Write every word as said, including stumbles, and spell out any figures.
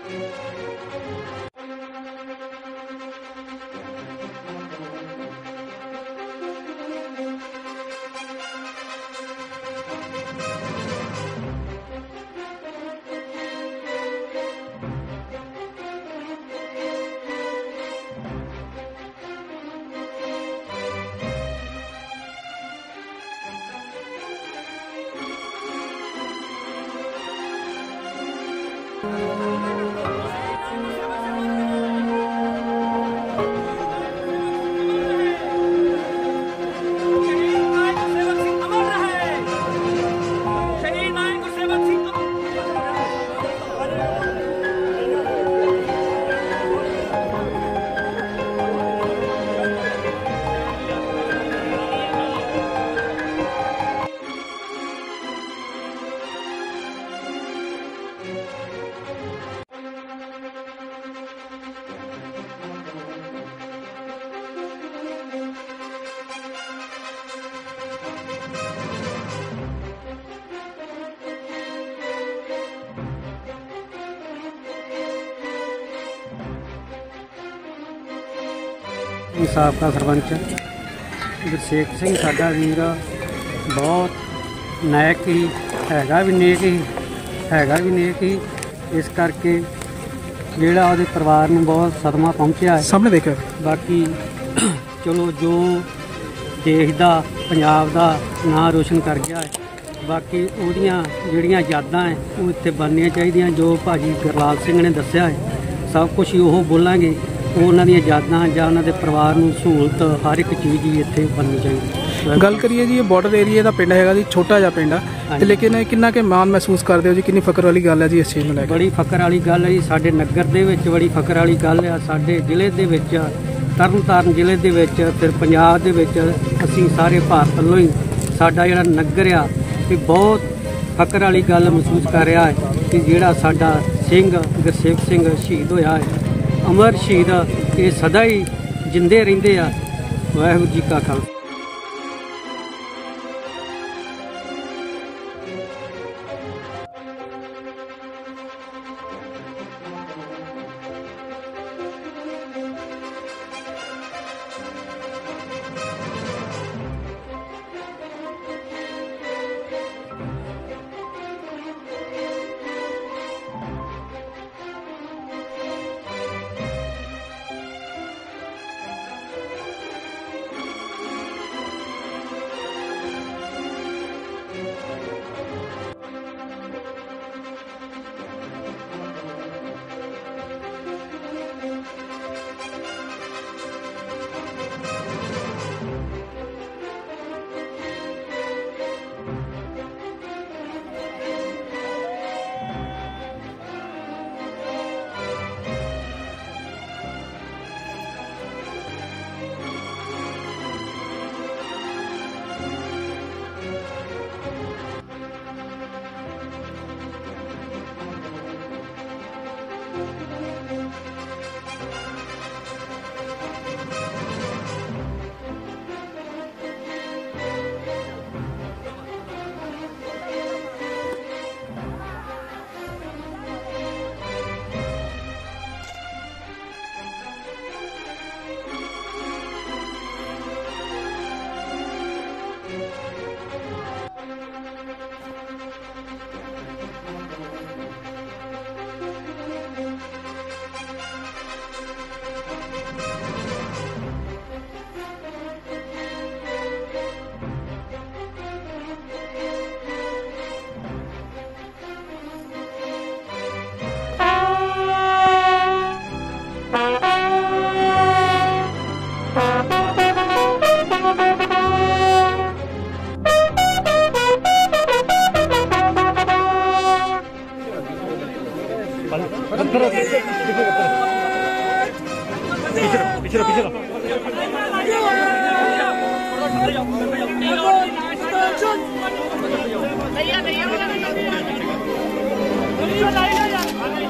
साबका सरपंच गुरसेख सिंह साडा वीर बहुत नायक ही हैगा भी नेक ही हैगा भी नेक ही इस करके जिहड़ा उहदे परिवार नूं बहुत सदमा पहुंचिया है। सामने देखो बाकी चलो जो देश दा पंजाब दा नां रोशन कर गया है बाकी उहदियां जिहड़ियां यादां है वो इत्थे बननियां चाहिदियां। जो भाजी गुरलाल सिंह ने दस्सिया है सब कुछ ही ओह बोलांगे उन्होंने यादां जां उन्होंने परिवार नूं सहूलत हर एक चीज़ ही इत्थे बननी चाहिए। गल करिए जी बॉर्डर एरिए का पिंड हैगा जी छोटा जिहा पिंड है लेकिन किन्ना के मान महसूस करते हो जी कितनी फकर वाली गल है जी इस चीज़ में? बड़ी फकर वाली गल है जी साडे नगर दे विच बड़ी फकर वाली गल है। साडे जिले दे विच तरन ताਰਨ जिले दे विच फिर पंजाब दे विच असीं सारे भारत ਵੱਲੋਂ ही साडा जिहड़ा नगर आ कि बहुत फकर वाली गल महसूस कर रहा है कि जिहड़ा साडा सिंह गुरसेख सिंह शहीद होया है अमर शहीद ये सदा ही जिंदे रहिंदे आ। वाहिगुरू जी का खालसा। पीछे पीछे भैया भैया